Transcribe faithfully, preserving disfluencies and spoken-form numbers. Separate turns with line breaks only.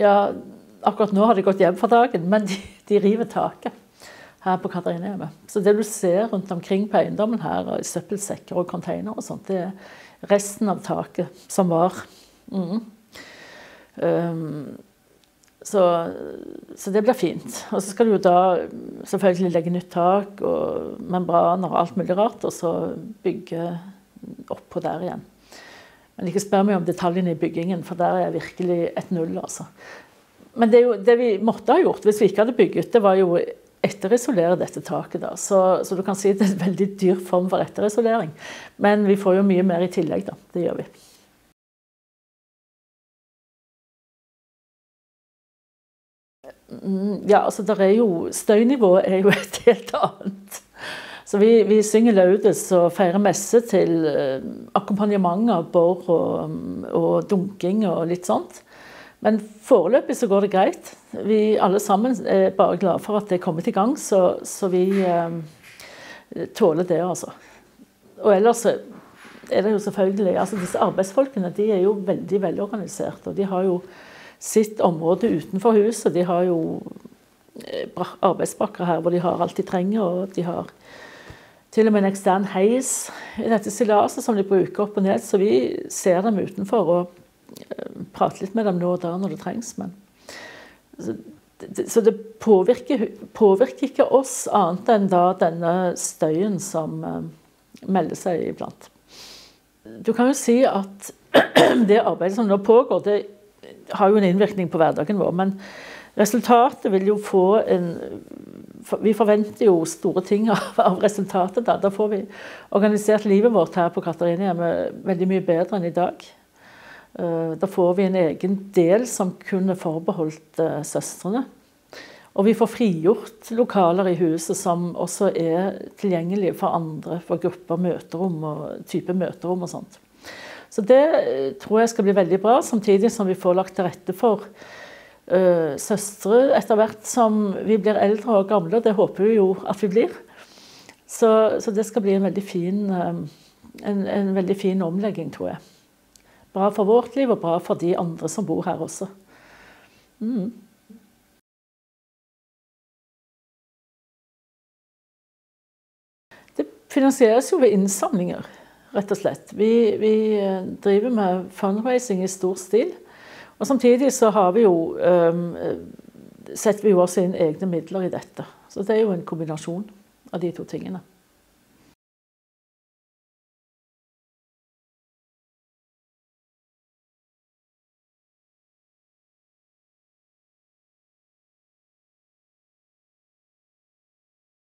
Ja, akkurat nå har de gått hjem for dagen, men de, de river taket her på Katarinehjemmet. Så det du ser rundt omkring på eiendommen her, i søppelsekker og container og sånt, det er resten av taket som var. Mm. Um, så, så det blir fint. Og så skal du jo da selvfølgelig legge nytt tak og membraner og alt mulig rart, og så bygge oppå der igjen. Men ikke spør meg om detaljene i byggingen, for der er virkelig et null, altså. Men det, er jo, det vi måtte ha gjort, hvis vi ikke hadde bygget, det var jo etterisolere dette taket da. Så, så du kan si at det er en veldig dyr form for etterisolering. Men vi får jo mye mer i tillegg da, det gjør vi. Ja, altså der er jo, støynivået er jo et helt annet. Så vi, vi synger laudes og feirer messe til akkompagnement av bor og, og dunking og litt sånt. Men foreløpig så går det greit. Vi alle sammen er bare glade for at det er kommet i gang, så, så vi eh, tåler det, altså. Og ellers er det jo selvfølgelig, altså disse arbeidsfolkene, de er jo veldig velorganisert, og de har jo sitt område utenfor huset. De har jo arbeidsbrakker her hvor de har alt de trenger, og de har til og med en ekstern heis i dette stillaset som de bruker opp og ned, så vi ser dem utenfor og prate litt med dem nå og da når det trengs, men så det, så det påvirker, påvirker ikke oss annet enn da denne støyen som uh, melder seg iblant. Du kan jo si at det arbeidet som nå pågår, det har jo en innvirkning på hverdagen vår, men resultatet vil jo få en, vi forventer jo store ting av, av resultatet da, da får vi organisert livet vårt her på Katarinehjemmet veldig mye bedre enn i dag. Da får vi en egen del som kunne forbeholdt uh, søstrene. Og vi får frigjort lokaler i huset som også er tilgjengelige for andre, for grupper, møterom og type møterom og sånt. Så det uh, tror jeg skal bli veldig bra, samtidig som vi får lagt til rette for uh, søstre etter hvert som vi blir eldre og gamle, det håper vi jo at vi blir. Så, så det skal bli en veldig fin, uh, en, en veldig fin omlegging, tror jeg. Bra for vårt liv og bra for de andre som bor her også. Mm. Det finansieres jo ved innsamlinger, rett og slett. Vi, vi driver med fundraising i stor stil, og samtidig så har vi jo, um, setter vi jo også inn egne midler i dette. Så det er jo en kombinasjon av de to tingene.